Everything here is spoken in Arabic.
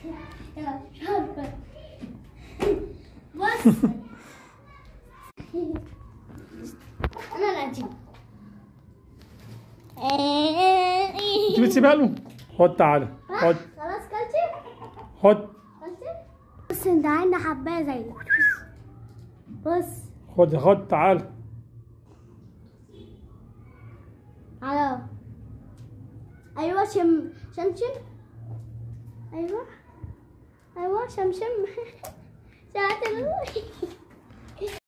يلا شربة. بص انا نجيب. انت بتسيبها له؟ خد تعالى خد. خلاص كلتي؟ خد. كلتي؟ بص انت عندنا حبايه زي ده. بص خد تعالى. على ايوه شمشم. ايوه شمشم. شاطر.